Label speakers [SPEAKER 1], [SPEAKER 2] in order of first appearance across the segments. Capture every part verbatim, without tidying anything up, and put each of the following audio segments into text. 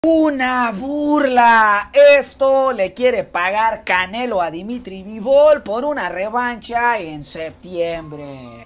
[SPEAKER 1] Una burla. Esto le quiere pagar Canelo a Dimitri Bivol por una revancha en septiembre.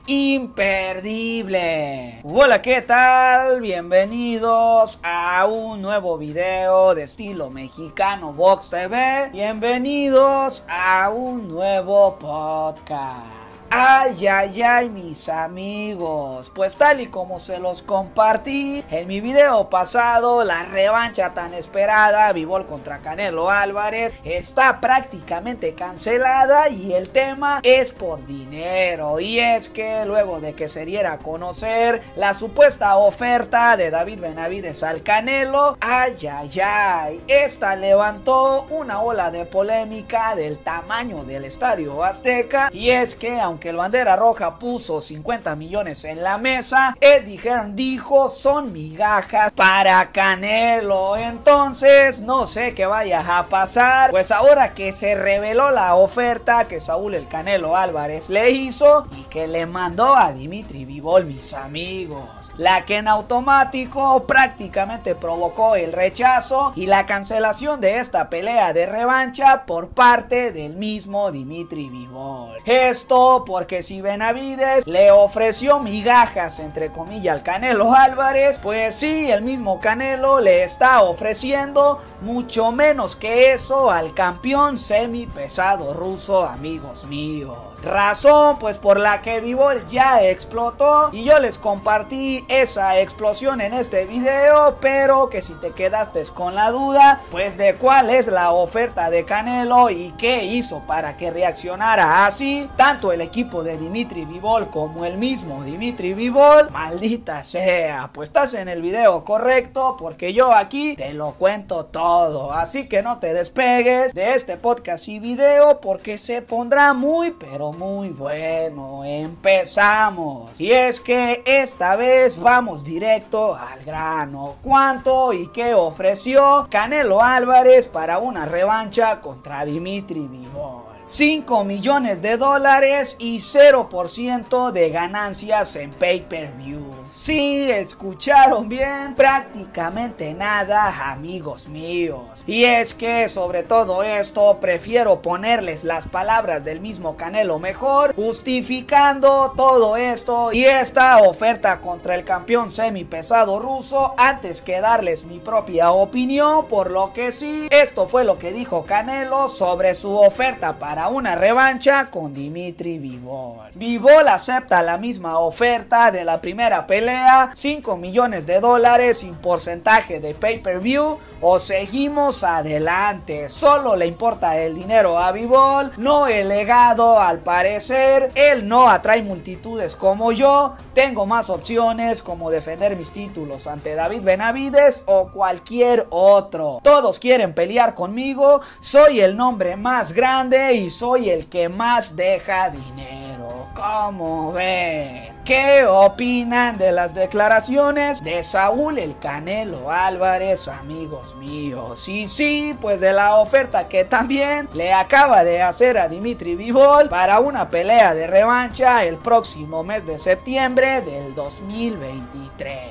[SPEAKER 1] Imperdible. Hola, ¿qué tal? Bienvenidos a un nuevo video de estilo mexicano Box T V. Bienvenidos a un nuevo podcast. Ay, ay, ay, mis amigos, pues tal y como se los compartí en mi video pasado, la revancha tan esperada, Bivol contra Canelo Álvarez, está prácticamente cancelada y el tema es por dinero. Y es que luego de que se diera a conocer la supuesta oferta de David Benavidez al Canelo, ay, ay, ay, esta levantó una ola de polémica del tamaño del Estadio Azteca. Y es que aunque el Bandera Roja puso cincuenta millones en la mesa, Eddie Hearn dijo son migajas para Canelo. Entonces no sé qué vaya a pasar, pues ahora que se reveló la oferta que Saúl el Canelo Álvarez le hizo y que le mandó a Dimitri Bivol, mis amigos, la que en automático prácticamente provocó el rechazo y la cancelación de esta pelea de revancha por parte del mismo Dimitri Bivol. Esto porque si Benavidez le ofreció migajas entre comillas al Canelo Álvarez, pues sí, el mismo Canelo le está ofreciendo mucho menos que eso al campeón semipesado ruso, amigos míos. Razón pues por la que Bivol ya explotó y yo les compartí esa explosión en este video, pero que si te quedaste con la duda pues de cuál es la oferta de Canelo y qué hizo para que reaccionara así tanto el equipo de Dimitri Bivol como el mismo Dimitri Bivol, maldita sea, pues estás en el video correcto porque yo aquí te lo cuento todo, así que no te despegues de este podcast y video porque se pondrá muy pero muy bueno. Empezamos. Y es que esta vez vamos directo al grano. ¿Cuánto y qué ofreció Canelo Álvarez para una revancha contra Dimitri Bivol? cinco millones de dólares y cero por ciento de ganancias en pay-per-view. Sí, escucharon bien, prácticamente nada, amigos míos. Y es que sobre todo esto prefiero ponerles las palabras del mismo Canelo mejor, justificando todo esto y esta oferta contra el campeón semipesado ruso antes que darles mi propia opinión, por lo que sí, esto fue lo que dijo Canelo sobre su oferta para Para una revancha con Dimitri Bivol. Bivol acepta la misma oferta de la primera pelea, cinco millones de dólares sin porcentaje de pay-per-view, o seguimos adelante. Solo le importa el dinero a Bivol, no el legado. Al parecer él no atrae multitudes como yo, tengo más opciones como defender mis títulos ante David Benavidez o cualquier otro. Todos quieren pelear conmigo, soy el nombre más grande y soy el que más deja dinero. ¿Cómo ven? ¿Qué opinan de las declaraciones de Saúl el Canelo Álvarez, amigos míos? Y sí, pues de la oferta que también le acaba de hacer a Dimitri Bivol para una pelea de revancha el próximo mes de septiembre del dos mil veintitrés.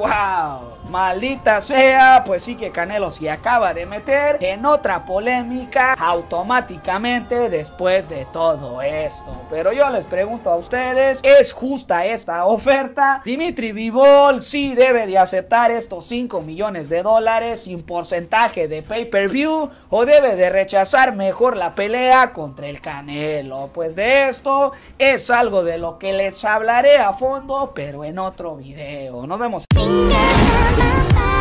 [SPEAKER 1] ¡Wow! Maldita sea, pues sí que Canelo se acaba de meter en otra polémica automáticamente después de todo esto. Pero yo les pregunto a ustedes, ¿es justa esta oferta? Dimitri Bivol sí debe de aceptar estos cinco millones de dólares sin porcentaje de pay-per-view o debe de rechazar mejor la pelea contra el Canelo. Pues de esto es algo de lo que les hablaré a fondo, pero en otro video. Nos vemos.